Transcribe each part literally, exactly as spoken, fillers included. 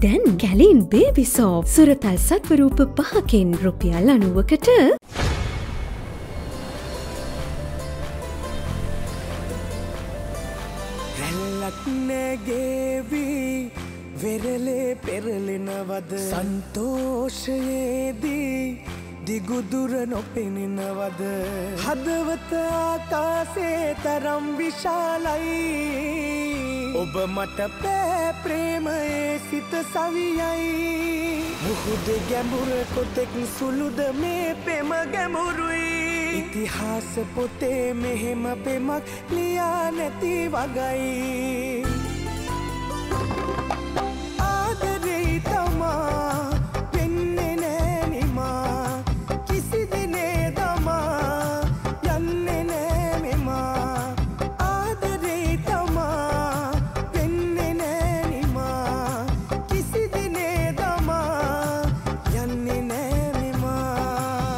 දැන් කැලීන් baby soap සුරතල් සත්වරූප පහකින් රුපියල් අනූවකට රැල්ලක් නැගේවි වෙරළේ පෙරලෙනවද සන්තෝෂයේදී දිගුදුර නොපෙනෙනවද හදවත ආකාසේ තරම් විශාලයි ඔබ මට පෑ ප්‍රේමයේ සිත සවියයි මුහුද ගැඹුර කොතෙක් සුළුද මේ පෙම ගැඹුරුයි ඉතිහාස පොතේ මෙහෙම පෙමක් ලියා නැති වගයි ආදරේ තමා වෙන්නේ නෑ නිමා කිසි දිනේ තමා යන්නේ නෑ මෙමා ආදරේ තමා වෙන්නේ නෑ නිමා කිසි දිනේ තමා යන්නේ නෑ මෙමා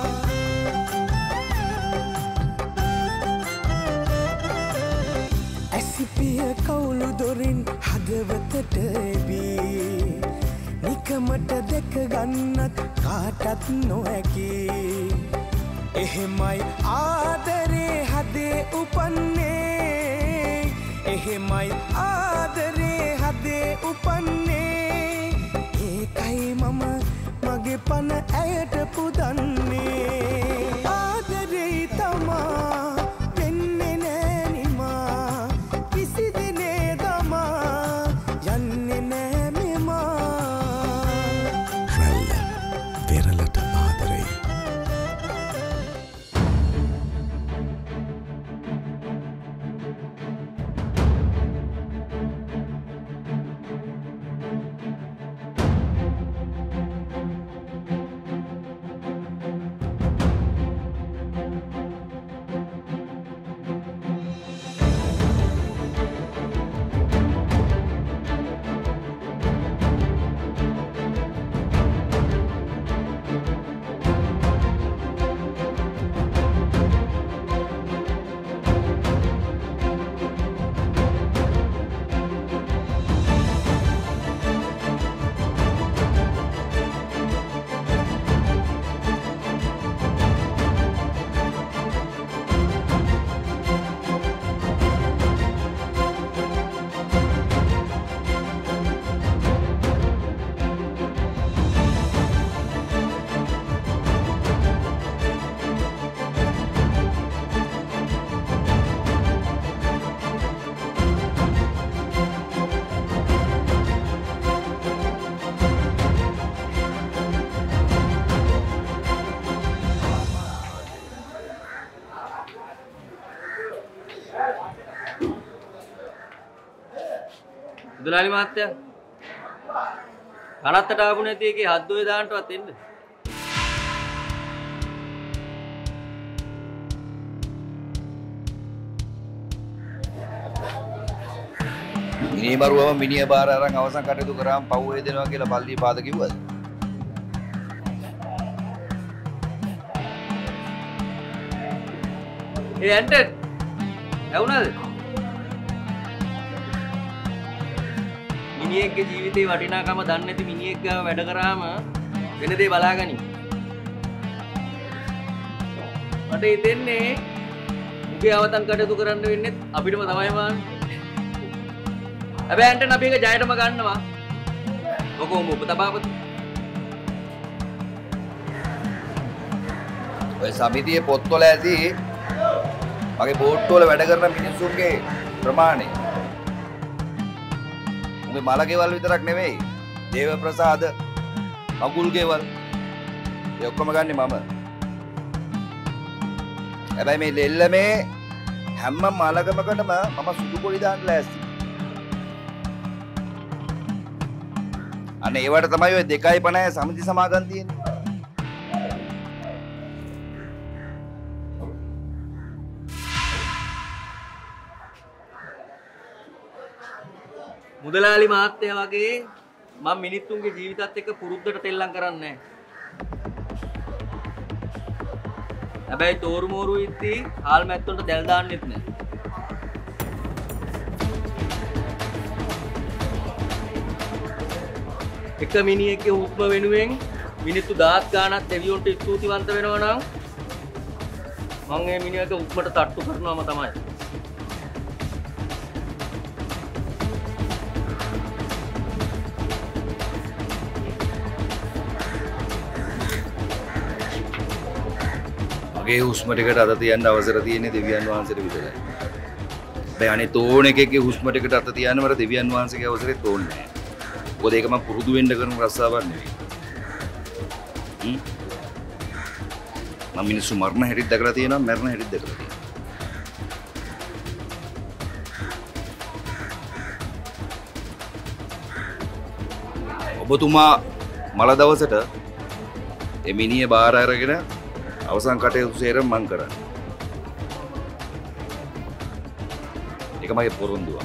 ඇසිපිය කවුළු දොරින් හදවතට එබී නිකමට දැක ගන්නත් කාටත් නොහැකි එහෙමයි ආදරේ හදේ උපන්නේ එහෙමයි ආදරේ හදේ උපන්නේ ඒකයි මම මගේ පන ඇයට පුදන්නේ ආදරේ තමා වෙන්නේ නෑ නිමා කිසි දිනේ තමා යන්නේ නෑ දුලාලි මහත්තයා කනත්තට ආපු නැති එකේ හද්දෝය දාන්නවත් එන්න. මිනිහ මරුවම මිනිහ බාර අරන් අවසන් කටයුතු කරාම පව් වේදෙනවා කියලා පල්ලිය පාද කිව්වද? ඒ ඇන්ටන් ඇවුනද? මිනිහෙක්ගේ ජීවිතේ වටිනාකම දන්නේ නැති මිනිහෙක් ගාව වැඩ කරාම වෙන දේ බලාගනි. මට හිතෙන්නේ මුගේ අවතන් කටයුතු කරන්න වෙන්නේ අපිටම තමයි මාන්. හැබැයි ඇන්ටන් අපි එක ජයටම ගන්නවා. ඔකෝම උපතපාපති. ඔය සමිතියේ පොත්වල ඇති මගේ බෝට්ටුවල වැඩ කරන මිනිස්සුන්ගේ ප්‍රමාණය උඹේ මලකේවල් විතරක් නෙවෙයි දේව ප්‍රසාද අඟුල්කේවල් ඒ ඔක්කොම ගන්නෙ මම. හැබැයි මේ ලෙල්ලමේ හැම මලකමකටම මම සුදු පොඩි දාන්න ලෑස්ති. අනේ ඒවට තමයි ඔය දෙකයි පනහේ සමිති සමාගම් තියෙන්නේ. මුදලාලි මහත්තයා වගේ මම මිනිත්තුන්ගේ ජීවිතත් එක්ක පුරුද්දට තෙල්ලම් කරන්නේ නැහැ. හැබැයි තෝරු මෝරු ඉද්දි හාල් මැත්තොන්ට දැල් දාන්නෙත් නැහැ. එක මිනිහෙක්ගේ හුස්ම වෙනුවෙන් මිනිත්තු දහස් ගාණක් දෙවියන්ට ස්තුතිවන්ත වෙනවා නම් මම මේ මිනිහගේ හුස්මට තට්ටු කරනවාම තමයි. මගේ හුස්ම ටිකට අත තියන්න අවසර තියෙන්නේ දෙවියන් වහන්සේට විතරයි. බෑ අනේ තෝණ එකකේ හුස්ම ටිකට අත තියන්න මට දෙවියන් වහන්සේගේ අවසරෙත් ඕනේ නැහැ. මොකද ඒක මම පුරුදු වෙන්න කරන රස්සාවක් නෙවෙයි. හ්ම්. මම මිනිස්සු මරණ හැටිත් දැකලා තියෙනවා මරණ හැටිත් දැකලා තියෙනවා. ඔබතුමා මල දවසට එමිනිය බාර අරගෙන අවසන් කටයුතු සේරම මං කරා. ඒක මගේ පොරොන්දුව.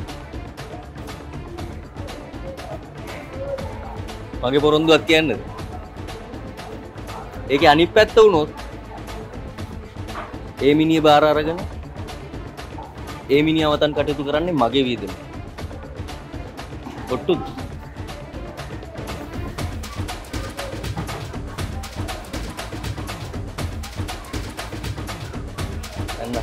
මගේ පොරොන්දුවක් කියන්නද? ඒකේ අනිත් පැත්ත වුණොත් ඒ මිනිහ බාර අරගෙන ඒ මිනිහ අවතන් කටයුතු කරන්නේ මගේ වීදම. ඔට්ටුද? එන්න.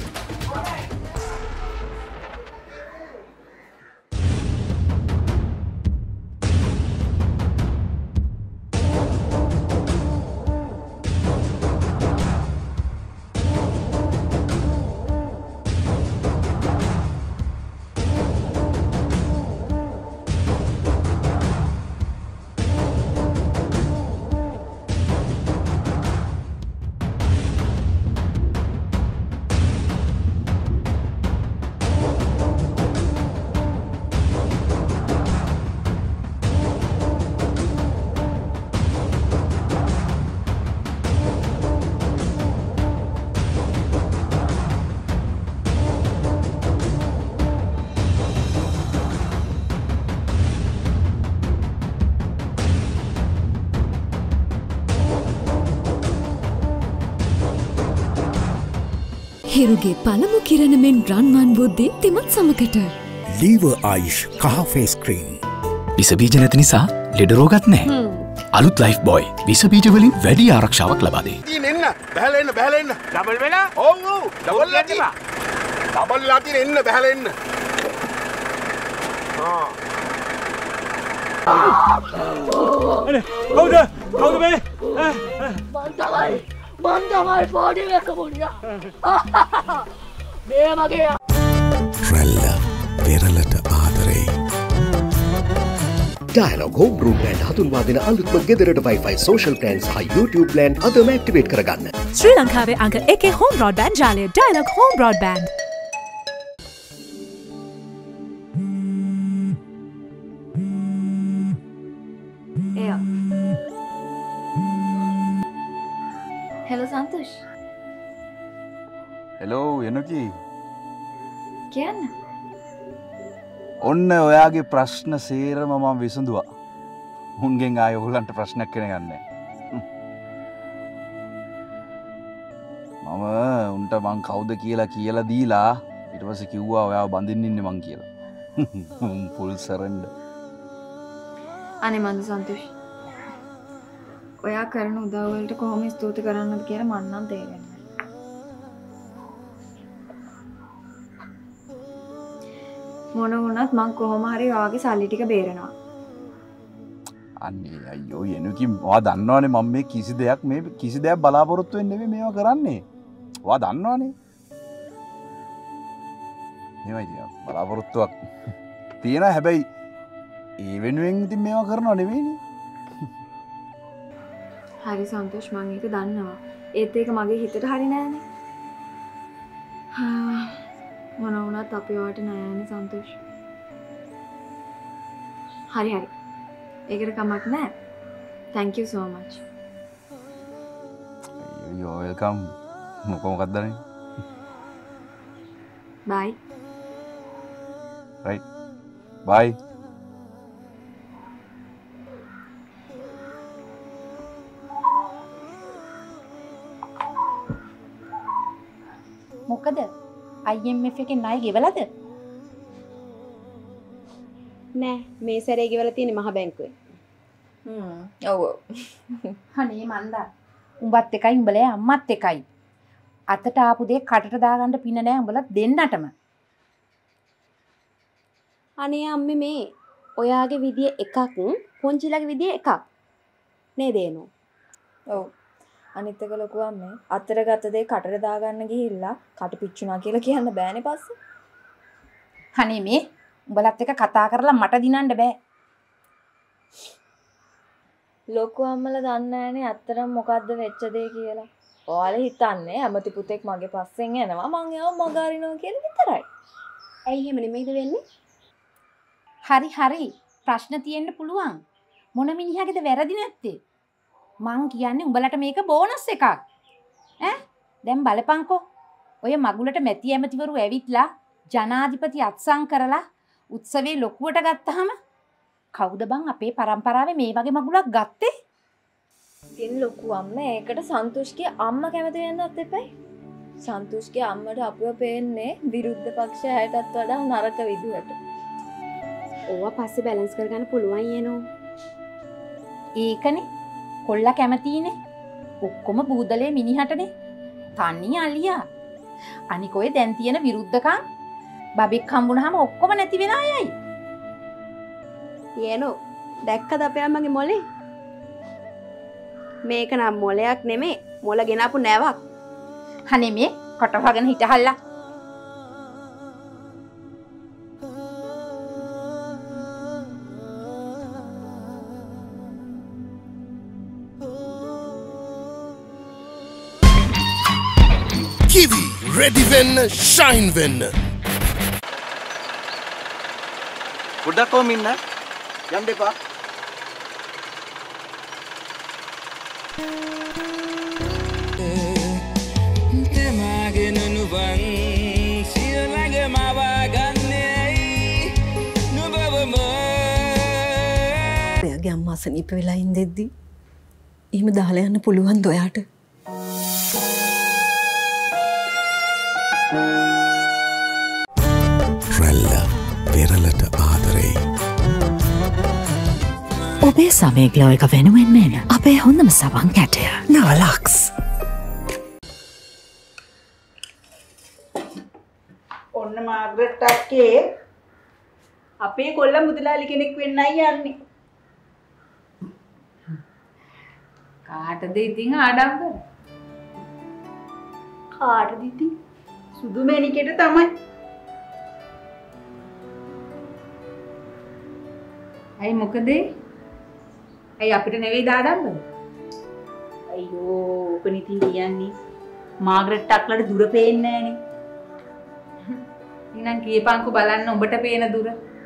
හිරුගේ පළමු කිරණ මෙන් රන්වන් වූ දීප්තිමත් සමකට ලීවර් ආයුෂ් කහ ෆේස් ක්‍රීම්. විස බීජ නැති නිසා ලෙඩ රෝගත් නැහැ. අලුත් ලයිෆ් බොයි විස බීජ වලින් වැඩි ආරක්ෂාවක් ලබා දෙයි. ඉතින් එන්න බහලා එන්න බහලා එන්න. ඩබල් වෙලා? ඔව් ඔව් ඩබල් ලා තිබා. ඩබල් ලා තියෙන එන්න බහලා එන්න. ආ. අනේ කවුද? කවුද මේ? මං තමයි මං තමයි පොඩි එක මුනියා. මේ මගේ රැල්ල වෙරළට ආදරේ. ඩයලොග් හෝම් බ්‍රෝඩ්බෑන්ඩ් හඳුන්වා දෙන අලුත්ම ගෙදරට Wi-Fi social plans හා YouTube plan අදම ඇක්ටිවේට් කරගන්න. ශ්‍රී ලංකාවේ අංක එකේ හෝම් බ්‍රෝඩ්බෑන්ඩ් ජාලය ඩයලොග් හෝම් බ්‍රෝඩ්බෑන්ඩ්. එයා. හෙලෝ සන්තෝෂ්. හෙලෝ එනකි. කියන්න. ඔන්න ඔයාගේ ප්‍රශ්න සේරම මම විසඳුවා. උන්ගෙන් ආයෙ ඔයගලන්ට ප්‍රශ්නයක් කෙනගන්නේ. මම උන්ට මං කවුද කියලා කියලා දීලා ඊට පස්සේ කිව්වා ඔයාව බඳින්න ඉන්නේ මං කියලා. Full surrender. අනේ මන්ද සන්තෝෂ්. ඔයා කරන උදව් වලට කොහොම ස්තුති කරන්නද කියලා මන් නම් තේරෙන්නේ නැහැ. මොන වුණත් මං කොහොම හරි ඔයාගේ සල්ලි ටික බේරනවා. අනේ අයියෝ එනුකි ඔයා දන්නවනේ මම මේ කිසි දෙයක් මේ කිසි දෙයක් බලාපොරොත්තු වෙන්නේ නෙමෙයි මේවා කරන්නේ. ඔයා දන්නවනේ. නෙමෙයි තියා බලාපොරොත්තුවක් තියෙනවා හැබැයි ඒ වෙනුවෙන් ඉතින් මේවා කරනව නෙමෙයිනේ. හරි සන්තෝෂ් මං ඒක දන්නවා. ඒත් ඒක මගේ හිතට හරි නෑනේ. හා මොන වුණත් අපි ඔයාට නෑනේ සන්තෝෂ්. හරි හරි. ඒකට කමක් නෑ. Thank you so much. You're welcome. මොකෝ මොකක්ද නේ? Bye. Right. Bye. මොකද I M F එකේ ණය ගෙවලාද? නෑ මේ සැරේ ගෙවලා තියෙන්නේ මහ බැංකුවේ. හ්ම්. ඔව්. අනේ මන්දා. උඹත් එකයි උඹලේ අම්මත් එකයි. අතට ආපු දේ කටට දාගන්න පින නෑ උඹලා දෙන්නටම. අනේ අම්මේ මේ ඔයාගේ විදිය එකක් පොන්චිලගේ විදිය එකක් නේද එනෝ. ඔව්. අනිත් එක ලොකු අම්මේ අතට ගත්ත දේ කටට දාගන්න ගිහිල්ලා කට පිච්චුණා කියලා කියන්න බෑනේ පස්සේ. අනේ මේ උඹලත් එක කතා කරලා මට දිනන්න බෑ. ලොකු අම්මලා දන්නේ නැහනේ අත්‍තරම් මොකද්ද වෙච්ච දේ කියලා. ඔයාලා හිතන්නේ ඇමති පුතෙක් මගේ පස්සෙන් එනවා මං ඒව මගහරිනවා කියලා විතරයි. ඇයි එහෙම නෙමෙයිද වෙන්නේ? හරි හරි ප්‍රශ්න තියෙන්න පුළුවන්. මොන මිනිහාගේද වැරදි නැත්තේ? මං කියන්නේ උඹලට මේක බෝනස් එකක්. ඈ දැන් බලපංකෝ. ඔය මගුලට මැති ඇමතිවරු ඇවිත්ලා ජනාධිපති අත්සන් කරලා උත්සවේ ලොකුවට ගත්තාම කවුද බං අපේ පරම්පරාවේ මේ වගේ මගුලක් ගත්තේ? ඉතින් ලොකු අම්මා ඒකට සන්තුෂ්ගේ අම්මා කැමති වෙන්නත් එපයි. සන්තුෂ්ගේ අම්මට අපිව පේන්නේ විරුද්ධ පක්ෂයටත් වඩා නරක විදිහට. ඕවා පස්සේ බැලන්ස් කරගන්න පුළුවන් යනෝ. ඒකනේ කොල්ලා කැමතිනේ. ඔක්කොම බූදලේ මිනිහටනේ. තනි අලියා. අනික ඔය දැන් තියෙන විරුද්ධකම් බබෙක් හම්බුනහම ඔක්කොම නැති වෙන අයයි. යනෝ දැක්කද අපේ අම්මගේ මොලේ? මේක නම් මොලයක් නෙමේ මොල ගෙනාපු නැවක්. අනේ මේ කොට වහගෙන හිටහල්ලා. Kiwi ready වෙන්න shine වෙන්න. පොඩ්ඩක් කොහොම ඉන්න යන්න එපා. තමාගෙන නුවන් සියලඟ මවා ගන්නේයි නුඹවම. එයාගේ අම්මා සනීප වෙලා ඉඳෙද්දි එහෙම දාලා යන්න පුළුවන්ද ඔයාට? රැල්ල පෙරලට ආදරෙයි. ඔබේ සමය ග්ලෝ එක වෙනුවෙන් එන අපේ හොඳම සවන් කැටය නවලක්ස්. ඔන්න මාග්‍රට් අක්කේ අපේ කොල්ල මුදලාලි කෙනෙක් වෙන්නයි යන්නේ. කාටද ඉතින් ආඩම්බර? කාටද ඉතින්? සුදු මැණිකේට තමයි. ඇයි මොකද? ඇයි අපිට නෙවෙයි ආඩම්බර? අයියෝ ඔක නිතින් කියන්නේ මාග්‍රට් අක්ලට දුර පේන්නේ නැහනේ. එහෙනම් කීපංකෝ බලන්න උඹට පේන දුර.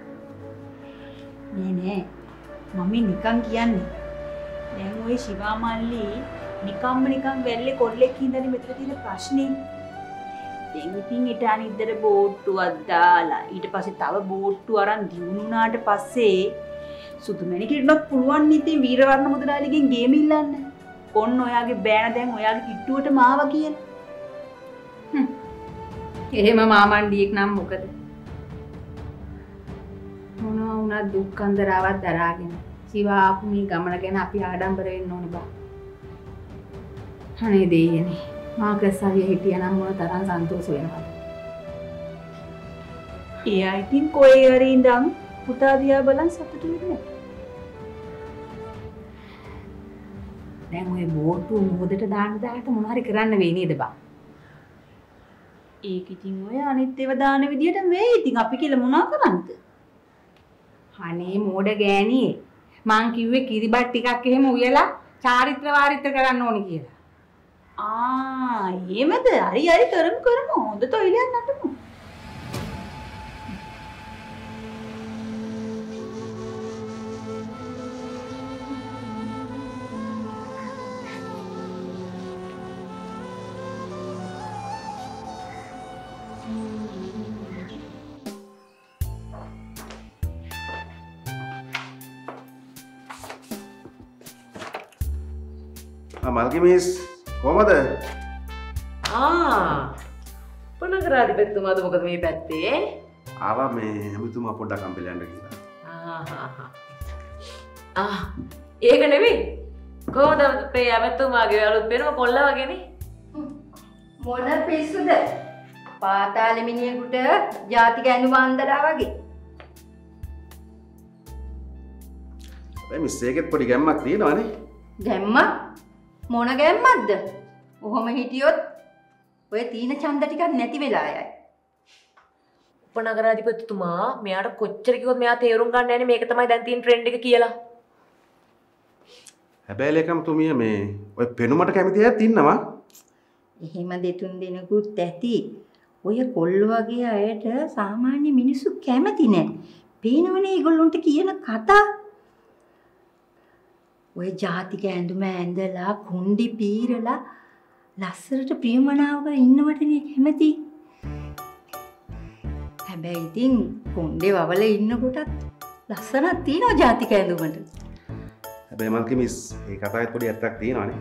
නෑ නෑ මම නිකන් කියන්නේ. දැන් ওই ශිවා මල්ලි නිකම්ම නිකන් වැල්ලේ කොල්ලෙක් හින්දානේ මෙතන තියෙන ප්‍රශ්නේ. දැන් ඉතින් ඊට අනිද්දර බෝට්ටුවක් දාලා ඊට පස්සේ තව බෝට්ටු අරන් දිනුනාට පස්සේ සුදුමැණිකේටවත් පුළුවන් ඉතින් වීරවර්ණ මුදලාලිගෙන් ගේම ඉල්ලන්න. ඔන්න ඔයාගේ බෑන දැන් ඔයාගේ කිට්ටුවට මාව කියලා. හ්ම්. එහෙම මාමණ්ඩියෙක් නම් මොකද? මොනවා වුණත් දුක් අන්දරාවක් දරාගෙන සිවා ආපු මේ ගමන ගැන අපි ආඩම්බර වෙන්න ඕනේ බා. අනේ දෙයියනේ. මාකස්සාවිය හිටියනම් මොන තරම් සන්තෝෂ වෙනවද? එයා ඉතින් කොහේ හරි ඉඳන් පුතා දිහා බලන් සතුටු වෙන්නේ. දැන් ඔය බෝට්ටු මොහොතට දාන්න දාට මොන හරි කරන්න වෙයි නේද බා? ඒක ඉතින් ඔය අනිත් ඒවා දාන විදියට වෙයි. ඉතින් අපි කියලා මොනවා කරන්නද? අනේ මෝඩ ගෑණියේ. මං කිව්වේ කිරිබත් ටිකක් එහෙම උයලා චාරිත්‍ර වාරිත්‍ර කරන්න ඕනේ කියලා. ආ එහෙමද? හරි හරි කරමු කරමු. හොඳ තොইলයක් නටමු. මල්කි මිස් කොහමද? ආ පොනගරාධිපතිතුමාද මොකද මේ පැත්තේ? ආවා මේ හැමතුමා පොඩ්ඩක් අම්බෙල යන්න කියලා. ආ ආ ඒක නෙවෙයි. කොහොමද මේ ඇමතුමාගේ අලුත් වෙනම කොල්ලා වගේනේ. මොන පිස්සුද? පාතාල මිනිහෙකුට ජාතික ඇඳුම අන්දලා වගේ. ඒ මිස්සේකෙත් පොඩි ගැම්මක් තියෙනවනේ. ගැම්මක්? මොන ගැම්මක්ද? ඔහොම හිටියොත් ඔය තීන ඡන්ද ටිකක් නැති වෙලා යයි. උපනගරාධිපතිතුමා මෙයාට කොච්චර කිව්වොත් මෙයා තේරුම් ගන්න නැහැ මේක තමයි දැන් තියෙන ට්‍රෙන්ඩ් එක කියලා. හැබැයි ලේකම් තුමිය මේ ඔය පෙනුමට කැමති අයත් ඉන්නවා. එහෙම දෙතුන් දිනකුත් ඇති. ඔය කොල්ල වගේ අයට සාමාන්‍ය මිනිස්සු කැමති නෑ. පේනවනේ ඒගොල්ලොන්ට කියන කතා. ඔය ජාතික ඇඳුම ඇඳලා කුණ්ඩි පීරලා ලස්සනට ප්‍රියමනාවව ඉන්නවටනේ කැමති. හැබැයි ඉතින් කුණ්ඩේ වවල ඉන්නකොටත් ලස්සනක් තියෙනවා ජාතික ඇඳුමට. හැබැයි මල්කි මිස් ඒ කතාවෙත් පොඩි ඇත්තක් තියෙනවානේ.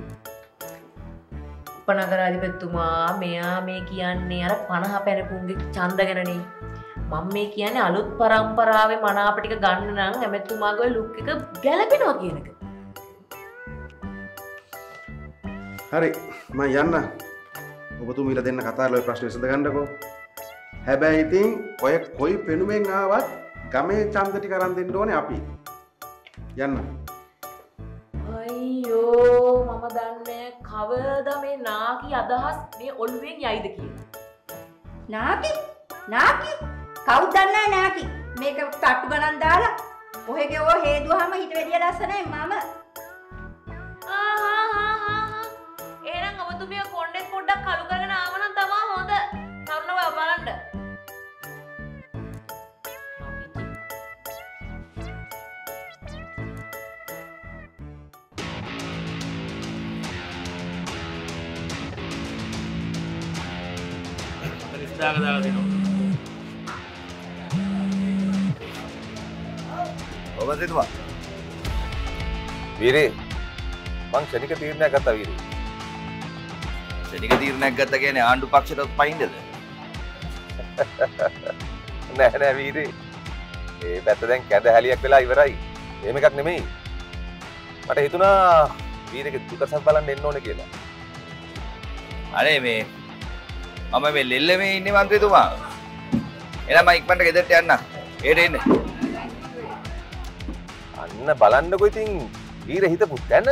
උපනගරාධිපතිතුමා මෙයා මේ කියන්නේ අර පනහ පැනපුන්ගේ ඡන්ද ගැනනේ. මම මේ කියන්නේ අලුත් පරම්පරාවේ මනාප ටික ගන්න නම් ඇමතුමාගේ ලුක් එක ගැලපෙනවා කියන එක. හරි මම යන්න. ඔබතුමීලා දෙන්න කතා කරලා ඔය ප්‍රශ්නේ විසඳ ගන්නකෝ. හැබැයි ඉතින් ඔය කොයි පෙනුමෙන් ආවත් ගමේ ඡන්ද ටික අරන් දෙන්න ඕනේ අපි. යන්න. අයියෝ මම දන්නේ කවද මේ නාකි අදහස් මේ ඔළුවෙන් යයිද කියලා. නාකි? නාකි? කවුද දන්නේ නාකි? මේක තට්ටු ගණන් දාලා ඔහෙ ගෙව හේදුවාම හිට වෙඩිය ලස්සනයි මම. එහෙනම් ඔබතුමිය කොණ්ඩෙත් පොඩ්ඩක් කළු කරගෙන ආව නම් තමයි හොඳ. තරුණව බලන්න. දාග දාග දෙනවා. ඔබ සිතුවා. වීරේ මං ශනික තීරණයක් ගත්තා වීරේ. ශනික තීරණයක් ගත්තා කියන්නේ ආණ්ඩු පක්ෂයට පයින්දද? නෑ නෑ වීරේ. ඒ පැත්ත දැන් කැඳ හැලියක් වෙලා ඉවරයි. එහෙම එකක් නෙමෙයි. මට හිතුණා වීරේගේ දුකසක් බලන්න එන්න ඕනේ කියලා. අනේ මේ මම මේ ලෙල්ලමේ ඉන්නේ මන්ත්‍රීතුමා. එහෙනම් මම ඉක්මනට ගෙදරට යන්න. ඒට එන්න. අන්න බලන්නකෝ ඉතින් වීර හිතපු තැන.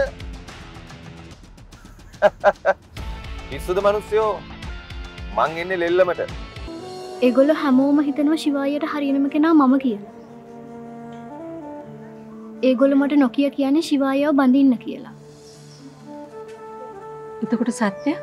පිස්සුද මිනිස්සුયો. මං එන්නේ ලෙල්ලමට. ඒගොල්ලෝ හැමෝම හිතනවා ශිවායියට හරියනම කෙනා මම කියලා. ඒගොල්ලෝ මට නොකිය කියන්නේ ශිවායියව බඳින්න කියලා. එතකොට සත්‍ය?